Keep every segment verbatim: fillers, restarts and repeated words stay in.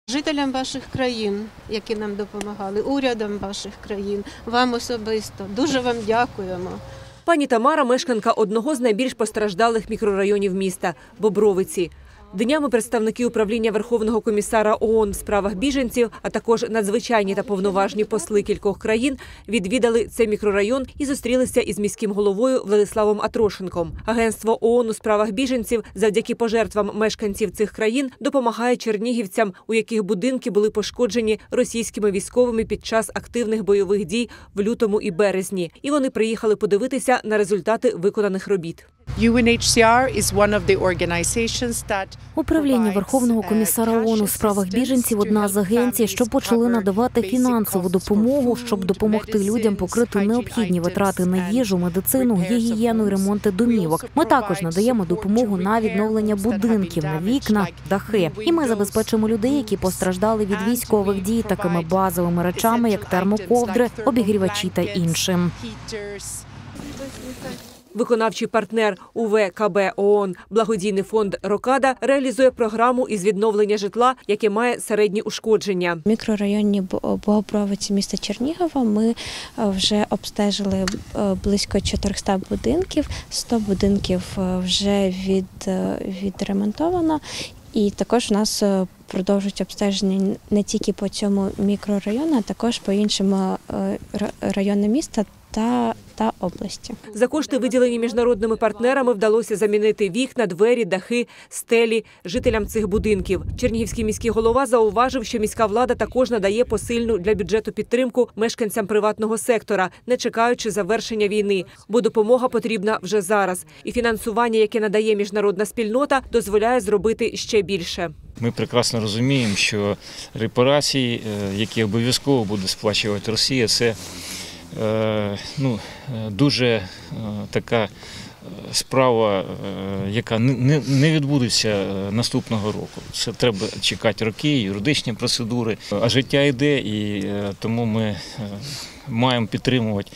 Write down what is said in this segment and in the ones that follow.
Жителям ваших країн, які нам допомагали, урядам ваших країн, вам особисто. Дуже вам дякуємо. Пані Тамара – мешканка одного з найбільш постраждалих мікрорайонів міста – Бобровиці. Днями представники управління Верховного комісара ООН в справах біженців, а також надзвичайні та повноважні посли кількох країн відвідали цей мікрорайон і зустрілися із міським головою Владиславом Атрошенком. Агентство ООН у справах біженців завдяки пожертвам мешканців цих країн допомагає чернігівцям, у яких будинки були пошкоджені російськими військовими під час активних бойових дій в лютому і березні. І вони приїхали подивитися на результати виконаних робіт. Управління Верховного комісара ООН у справах біженців – одна з агенцій, що почали надавати фінансову допомогу, щоб допомогти людям покрити необхідні витрати на їжу, медицину, гігієну і ремонти домівок. Ми також надаємо допомогу на відновлення будинків, на вікна, дахи. І ми забезпечимо людей, які постраждали від військових дій, такими базовими речами, як термоковдри, обігрівачі та іншим. Виконавчий партнер УВКБ ООН «Благодійний фонд Рокада» реалізує програму із відновлення житла, яке має середні ушкодження. В мікрорайоні Богобровиці міста Чернігова ми вже обстежили близько чотириста будинків, сто будинків вже від, відремонтовано. І також у нас продовжують обстеження не тільки по цьому мікрорайону, а також по іншим районам міста та, та області. За кошти, виділені міжнародними партнерами, вдалося замінити вікна, двері, дахи, стелі жителям цих будинків. Чернігівський міський голова зауважив, що міська влада також надає посильну для бюджету підтримку мешканцям приватного сектора, не чекаючи завершення війни, бо допомога потрібна вже зараз. І фінансування, яке надає міжнародна спільнота, дозволяє зробити ще більше. Ми прекрасно розуміємо, що репарації, які обов'язково буде сплачувати Росія, це ну, дуже така справа, яка не відбудеться наступного року. Це треба чекати роки, юридичні процедури, а життя йде, і тому ми маємо підтримувати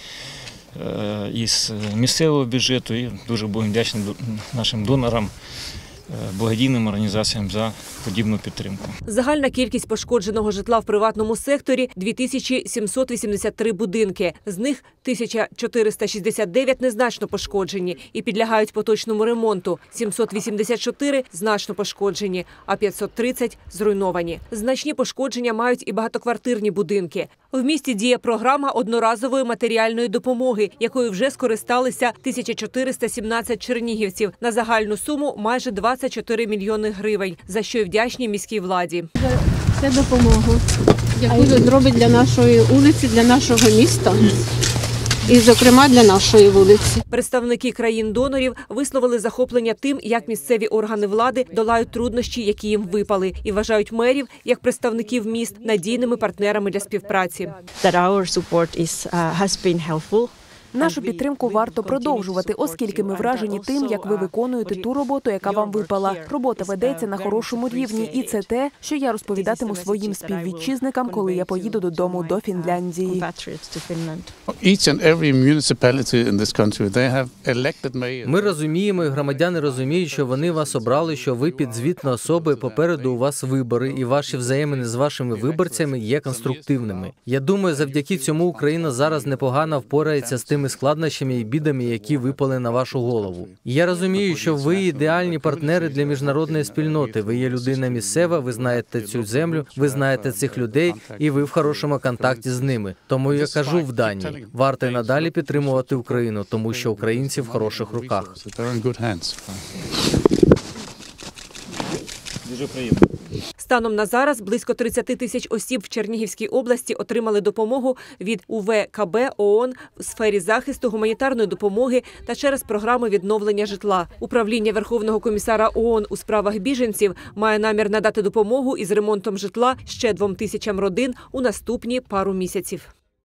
із місцевого бюджету і дуже будемо вдячні нашим донорам, благодійним організаціям за подібну підтримку. Загальна кількість пошкодженого житла в приватному секторі – дві тисячі сімсот вісімдесят три будинки. З них тисяча чотириста шістдесят дев'ять незначно пошкоджені і підлягають поточному ремонту. сімсот вісімдесят чотири значно пошкоджені, а п'ятсот тридцять зруйновані. Значні пошкодження мають і багатоквартирні будинки. В місті діє програма одноразової матеріальної допомоги, якою вже скористалися тисяча чотириста сімнадцять чернігівців на загальну суму майже двадцять чотири мільйони гривень, за що й вдячні міській владі. Це допомогу, яку зробить для нашої вулиці, для нашого міста. І, зокрема, для нашої вулиці. Представники країн-донорів висловили захоплення тим, як місцеві органи влади долають труднощі, які їм випали, і вважають мерів, як представників міст, надійними партнерами для співпраці. Нашу підтримку варто продовжувати, оскільки ми вражені тим, як ви виконуєте ту роботу, яка вам випала. Робота ведеться на хорошому рівні, і це те, що я розповідатиму своїм співвітчизникам, коли я поїду додому до Фінляндії. Ми розуміємо, і громадяни розуміють, що вони вас обрали, що ви підзвітна особа, і попереду у вас вибори, і ваші взаємини з вашими виборцями є конструктивними. Я думаю, завдяки цьому Україна зараз непогано впорається з тими складнощами і бідами, які випали на вашу голову. І я розумію, що ви ідеальні партнери для міжнародної спільноти. Ви є людина місцева, ви знаєте цю землю, ви знаєте цих людей, і ви в хорошому контакті з ними. Тому я кажу в Данії, варто й надалі підтримувати Україну, тому що українці в хороших руках. Дуже приємно. Станом на зараз близько тридцять тисяч осіб в Чернігівській області отримали допомогу від УВКБ ООН в сфері захисту, гуманітарної допомоги та через програми відновлення житла. Управління Верховного комісара ООН у справах біженців має намір надати допомогу із ремонтом житла ще двом тисячам родин у наступні пару місяців.